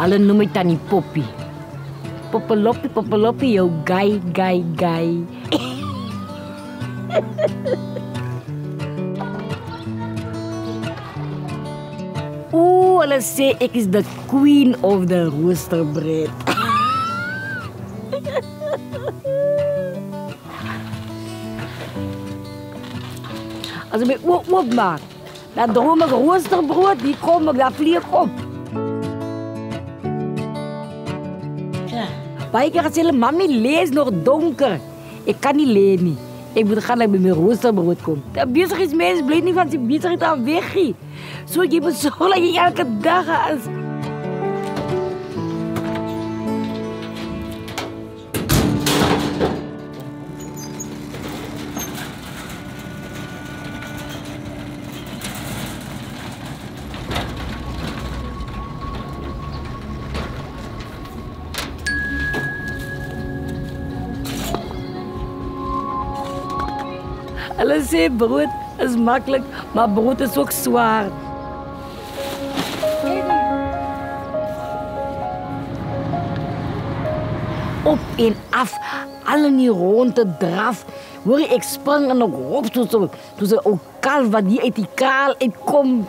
Hulle noem my Tannie Poppy. Poppelopie, jou guy. Hulle sê ek is the queen of the roosterbread. As ek my oop maak, dan droom ek roosterbrood, die kom ek, daar vlieg op. Baie keer gesê hulle, mami, lees nog donker. Ek kan nie lees nie. Ek moet gaan by my roosterbrood kom. Die besigheidsmens bly nie van sy besigheid af weg nie. So jy moet sorg dat jy elke dag is. Hulle sê brood is maklik, maar brood is ook zwaar. Op en af, al in die ronde draf. Hoor je, ik sprang en ik hop toen ze ook kalf wat die uit die kraal uitkom.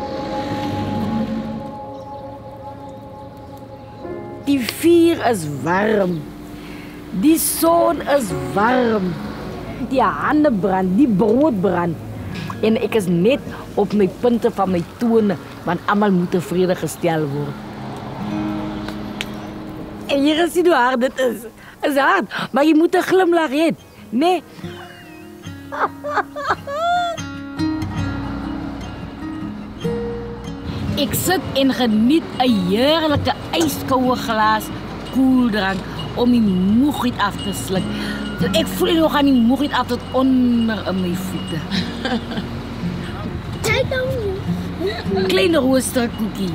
Die vuur is warm. Die zon is warm. Die handen brand, die brood brand. En ik is net op mijn punten van mijn tonen, want allemaal moet tevreden gesteld worden. En hier zie je hoe hard het is. Het is hard, maar je moet een glimlach hebben. Nee. Ik zit en geniet een heerlijke ijskoude glaas koeldrank om die moegheid af te slikken. Ik voel nog aan die moegheid af tot onder mijn voeten. Kleine roosterkoekie.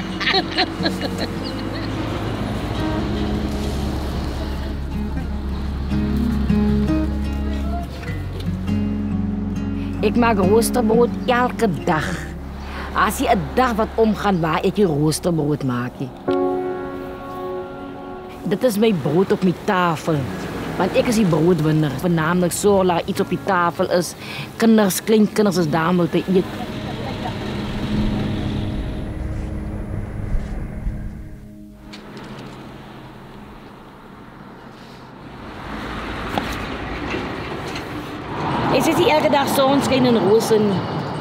Ik maak roosterbrood elke dag. Als je een dag wat omgaan waar ik je roosterbrood maak. Dit is mijn brood op mijn tafel. Want ik is die broodwinner. Voornamelijk zorg dat iets op je tafel is. Kleinkinders is daar om te eten. Ik zit hier elke dag zonschijn en rozen.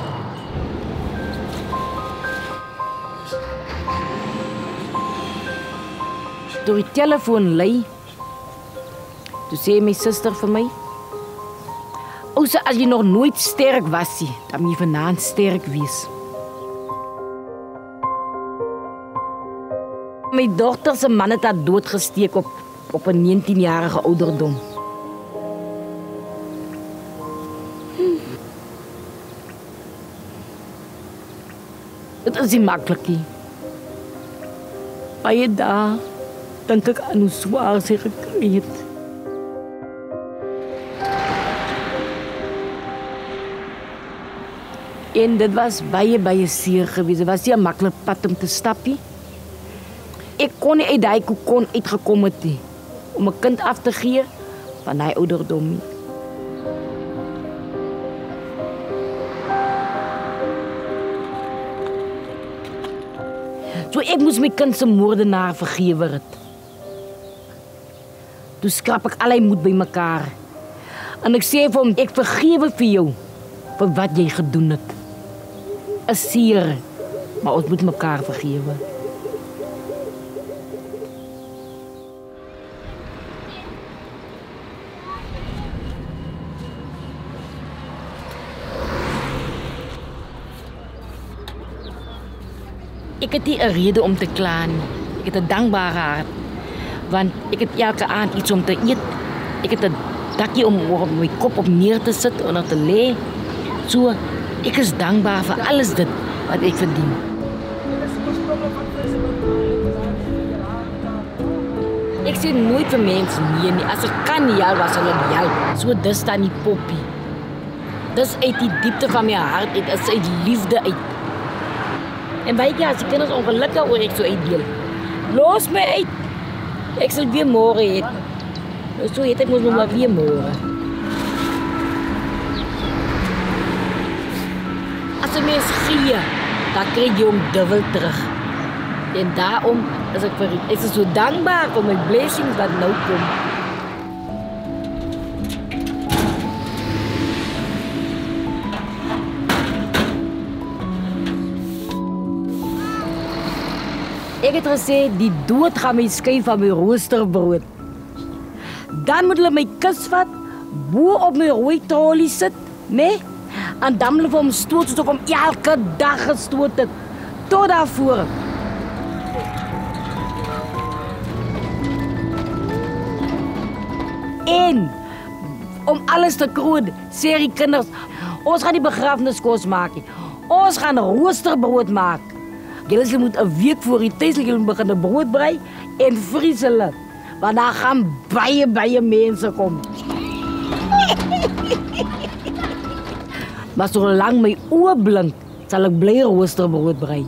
Door die telefoon lei. Toen zei mijn zuster voor mij. Als je nog nooit sterk was, dan moet je vanavond sterk wees. Mijn dochter zijn man het had doodgesteek op een 19-jarige ouderdom. Het is niet makkelijk. Maar je daar, denk ik aan hoe zwaar ze gekregen heeft. En dit was baie seer geweest. Het was niet een makkelijk pad om te stappen. Ik kon niet uit die kokon uitgekomen zijn. Om een kind af te geven van die ouderdom. So ik moest mijn kind zijn moordenaar vergeven. Toen schrap ik allerlei moed bij elkaar. En ik zei voor hem, ik vergeef voor jou. Voor wat jij gedaan hebt. Is seer, maar ons moet elkaar vergeven. Ik heb niet een reden om te klagen. Ik heb een dankbare hart. Want ik heb elke avond iets om te eten. Ik heb een dakje om mijn kop op neer te zetten en te liggen. Zo, ik is dankbaar voor alles dit wat ik verdien. Ik zeg nooit voor mensen nee. Als ik kan niet helpen, was het helpen. Zo, dat staat niet Poppy. Dat is uit die diepte van mijn hart. Dat is uit liefde uit. En weet je, als die kinderen ongelukkig word ik zo uitdeel. Los my uit. Ek sal weer môre eet. So eet ek mos nog maar weer môre. As 'n mens gee, dan kry jy hom dubbel terug. En daarom is ek so dankbaar vir my blessings wat nou kom. Ek het gesê die dood gaan my skei van my roosterbrood. Dan moet hulle my kus vat, bo op my rooi trolley sit, né? En dan moet hulle hom stoot soos ek hom elke dag gestoot het. Tot daarvoor. En om alles te kroon, sê die kinders, ons gaan die begrafniskos maak nie. Ons gaan roosterbrood maak. Julle moet 'n week voor die tyd begin 'n brood brei en vries hulle. Want daar gaan baie mense kom. Maar solank my oë blink, sal ek bly roosterbrood brei.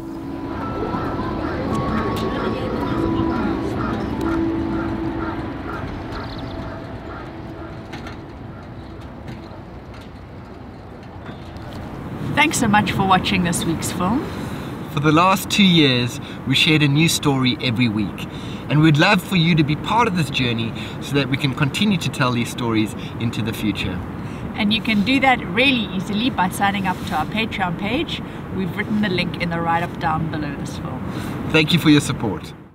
Thanks so much for watching this week's film. For the last 2 years, we shared a new story every week. And we'd love for you to be part of this journey so that we can continue to tell these stories into the future. And you can do that really easily by signing up to our Patreon page. We've written the link in the write-up down below this film. Thank you for your support.